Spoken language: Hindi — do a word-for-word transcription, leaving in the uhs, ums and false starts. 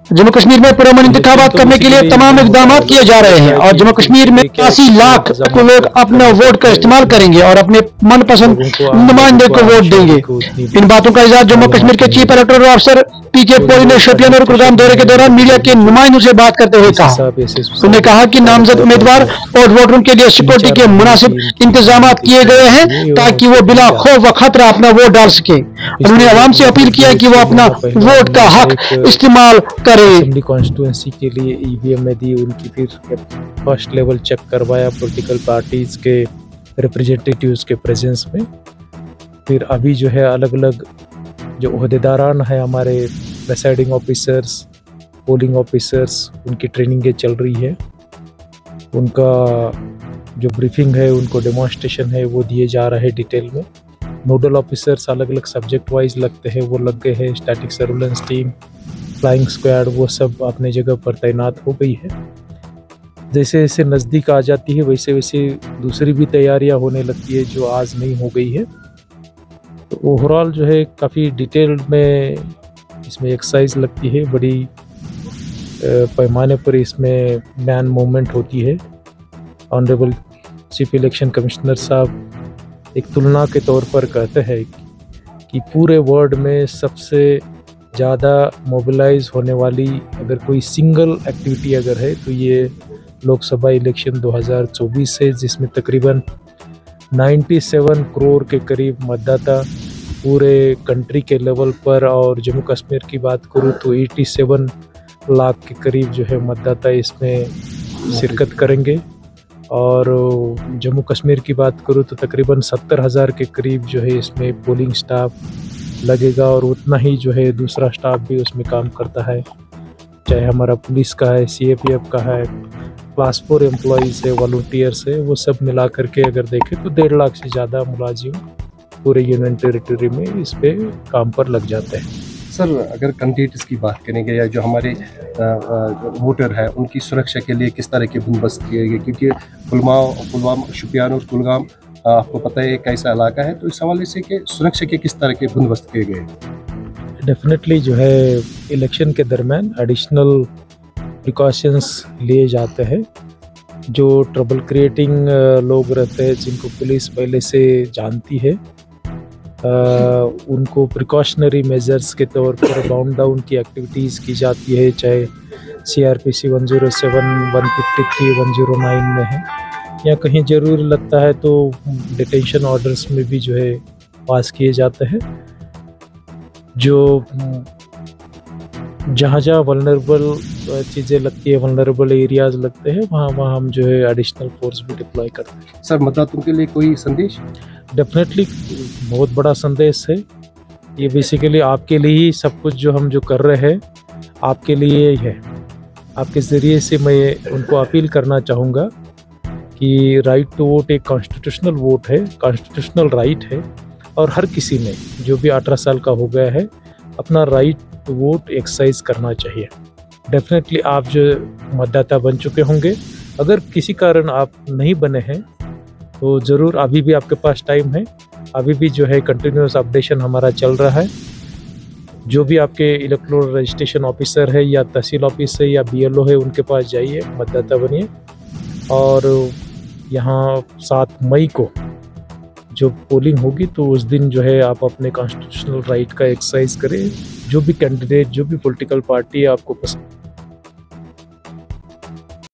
जम्मू कश्मीर में पुरअमन इंतखाबात करने के लिए तमाम इकदाम किए जा रहे हैं और जम्मू कश्मीर में अस्सी लाख लोग अपने वोट का इस्तेमाल करेंगे और अपने मनपसंद नुमाइंदे को वोट देंगे। इन बातों का इजहार जम्मू कश्मीर के चीफ इलेक्टोरल ऑफिसर पी के पोली ने शोपियान और कुलगाम दौरे के दौरान मीडिया के नुमाइंदों से बात करते हुए कहा। उन्होंने कहा कि नामजद उम्मीदवार और वोटरों के लिए सिक्योरिटी के मुनासिब इंतजाम किए गए हैं ताकि वो बिला खौफ व खतरा अपना वोट डाल सके। उन्होंने आवाम से अपील किया कि वो अपना वोट का हक इस्तेमाल करें। कॉन्स्टिट्यूएंसी के लिए ईवीएम में दी, उनकी फिर फर्स्ट लेवल चेक करवाया पॉलिटिकल पार्टीज के रिप्रेजेंटेटिव्स के प्रेजेंस में। फिर अभी जो है अलग अलग जो ओहदेदारान है हमारे प्रेसाइडिंग ऑफिसर्स, पोलिंग ऑफिसर्स, उनकी ट्रेनिंगें चल रही है। उनका जो ब्रीफिंग है, उनको डेमोन्स्ट्रेशन है, वो दिए जा रहे हैं डिटेल में। नोडल ऑफिसर्स अलग अलग सब्जेक्ट वाइज लगते हैं, वो लग गए हैं। Static surveillance team, flying squad, वो सब अपने जगह पर तैनात हो गई है। जैसे जैसे नज़दीक आ जाती है वैसे वैसे दूसरी भी तैयारियां होने लगती है जो आज नहीं हो गई है। तो ओवरऑल जो है काफ़ी डिटेल में इसमें एक्सरसाइज लगती है, बड़ी पैमाने पर इसमें मैन मूवमेंट होती है। ऑनरेबल चीफ इलेक्शन कमिश्नर साहब एक तुलना के तौर पर कहते हैं कि पूरे वर्ल्ड में सबसे ज़्यादा मोबिलाइज होने वाली अगर कोई सिंगल एक्टिविटी अगर है तो ये लोकसभा इलेक्शन दो हज़ार चौबीस है, जिसमें तकरीबन सत्तानवे करोड़ के करीब मतदाता पूरे कंट्री के लेवल पर, और जम्मू कश्मीर की बात करूँ तो सत्तासी लाख के करीब जो है मतदाता इसमें शिरकत करेंगे। और जम्मू कश्मीर की बात करूँ तो तकरीबन सत्तर हज़ार के करीब जो है इसमें पोलिंग स्टाफ लगेगा, और उतना ही जो है दूसरा स्टाफ भी उसमें काम करता है, चाहे हमारा पुलिस का है, सी ए पी एफ का है, क्लास फोर एम्प्लॉइज़ है, वॉलंटियर्स है, वो सब मिला करके अगर देखें तो डेढ़ लाख से ज़्यादा मुलाजिम पूरे यूनियन टेरिटरी में इस पे काम पर लग जाते हैं। सर, अगर कैंडिडेट्स की बात करेंगे या जो हमारे वोटर है उनकी सुरक्षा के लिए किस तरह के बंदोबस्त किए गए, क्योंकि पुलवामा पुलवामा शोपियान और कुलगाम आपको पता है एक ऐसा इलाका है, तो इस हवाले से कि सुरक्षा के किस तरह के बंदोबस्त किए गए? डेफिनेटली जो है इलेक्शन के दरमियान एडिशनल प्रिकॉशंस लिए जाते हैं। जो ट्रबल क्रिएटिंग लोग रहते हैं जिनको पुलिस पहले से जानती है, आ, उनको प्रिकॉशनरी मेजर्स के तौर पर बाउंड डाउन की एक्टिविटीज़ की जाती है, चाहे C R P C one zero seven, one fifty three, one zero nine में है, या कहीं ज़रूरी लगता है तो डिटेंशन ऑर्डर्स में भी जो है पास किए जाते हैं। जो जहाँ जहाँ वल्नरेबल चीज़ें लगती है, वल्नरेबल एरियाज़ लगते हैं, वहाँ वहाँ हम जो है एडिशनल फोर्स भी डिप्लॉय करते हैं। सर, मतदाताओं के लिए कोई संदेश? डेफिनेटली बहुत बड़ा संदेश है ये। बेसिकली आपके लिए ही सब कुछ जो हम जो कर रहे हैं आपके लिए ही है। आपके ज़रिए से मैं उनको अपील करना चाहूँगा कि राइट टू वोट एक कॉन्स्टिट्यूशनल वोट है, कॉन्स्टिट्यूशनल राइट है, और हर किसी ने जो भी अठारह साल का हो गया है अपना राइट टू वोट एक्सरसाइज करना चाहिए। डेफिनेटली आप जो मतदाता बन चुके होंगे, अगर किसी कारण आप नहीं बने हैं तो ज़रूर अभी भी आपके पास टाइम है। अभी भी जो है कंटिन्यूस अपडेशन हमारा चल रहा है। जो भी आपके इलेक्टोरल रजिस्ट्रेशन ऑफिसर है या तहसील ऑफिस है या बी एल ओ है, उनके पास जाइए, मतदाता बनिए। और यहाँ सात मई को जो पोलिंग होगी तो उस दिन जो है आप अपने कॉन्स्टिट्यूशनल राइट का एक्सरसाइज करें। जो भी कैंडिडेट, जो भी पॉलिटिकल पार्टी आपको पसंद